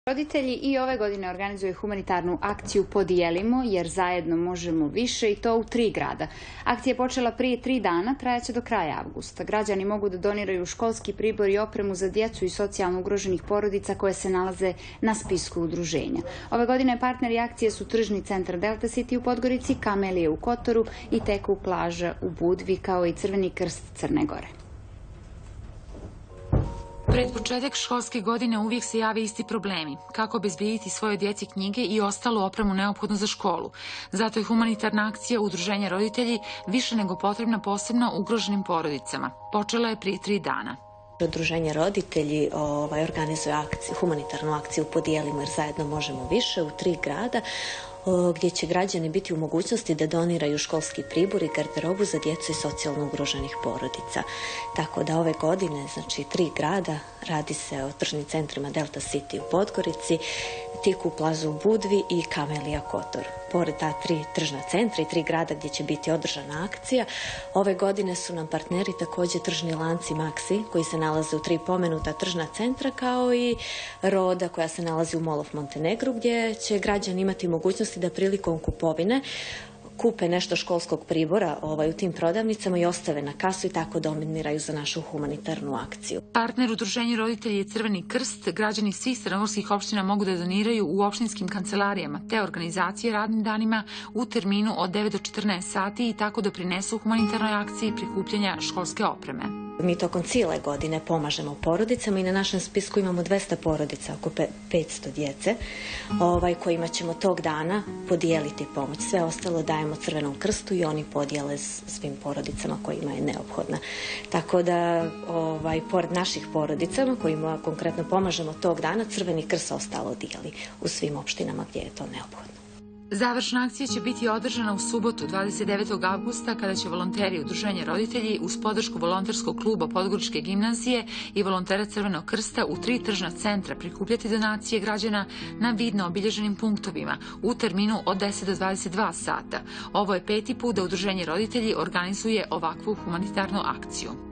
Roditelji i ove godine organizuju humanitarnu akciju Podijelimo, jer zajedno možemo više, i to u 3 grada. Akcija je počela prije 3 dana, trajaće do kraja avgusta. Građani mogu da doniraju školski pribor i opremu za djecu i socijalno ugroženih porodica koje se nalaze na spisku udruženja. Ove godine partneri akcije su Tržni centar Delta City u Podgorici, Kamelije u Kotoru i Teku plaža u Budvi, kao i Crveni krst Crne Gore. Pred početak školske godine uvijek se jave isti problemi. Kako obezbijediti svojoj djeci knjige i ostalu opremu neophodnu za školu. Zato je humanitarna akcija Udruženja roditelji više nego potrebna posebno ugroženim porodicama. Počela je prije 3 dana. Udruženje roditelji organizuje humanitarnu akciju Podijelimo jer zajedno možemo više u 3 grada, gdje će građani biti u mogućnosti da doniraju školski pribor i garderobu za djecu i socijalno ugroženih porodica. Tako da ove godine, znači 3 grada, radi se o tržnim centrima Delta City u Podgorici, Teku plažu u Budvi i Kamelija Kotor. Pored ta 3 tržna centra i 3 grada gdje će biti održana akcija, ove godine su nam partneri također tržni lanci Maxi, koji se nalaze u 3 pomenuta tržna centra, kao i Roda koja se nalazi u Mall of Montenegru, gdje će građani imati mogućnosti da prilikom kupovine kupe nešto školskog pribora u tim prodavnicama i ostave na kasu i tako doniraju za našu humanitarnu akciju. Partner udruženju roditelji je Crveni krst. Građani svih crnogorskih opština mogu da doniraju u opštinskim kancelarijama te organizacije radnim danima u terminu od 9 do 14 sati i tako doprinesu humanitarnoj akciji prikupljanja školske opreme. Mi tokom cijele godine pomažemo porodicama i na našem spisku imamo 200 porodica, oko 500 djece, kojima ćemo tog dana podijeliti pomoć. Sve ostalo dajemo Crvenom krstu i oni podijele svim porodicama kojima je neophodna. Tako da, pored naših porodicama kojima konkretno pomažemo tog dana, Crveni krst ostalo dijeli u svim opštinama gdje je to neophodno. Završna akcija će biti održana u subotu 29. avgusta kada će volonteri Udruženja roditelji uz podršku volonterskog kluba Podgoričke gimnazije i volontera Crvenog krsta u 3 tržna centra prikupljati donacije građana na vidno obilježenim punktovima u terminu od 10 do 22 sata. Ovo je 5. put da Udruženje roditelji organizuje ovakvu humanitarnu akciju.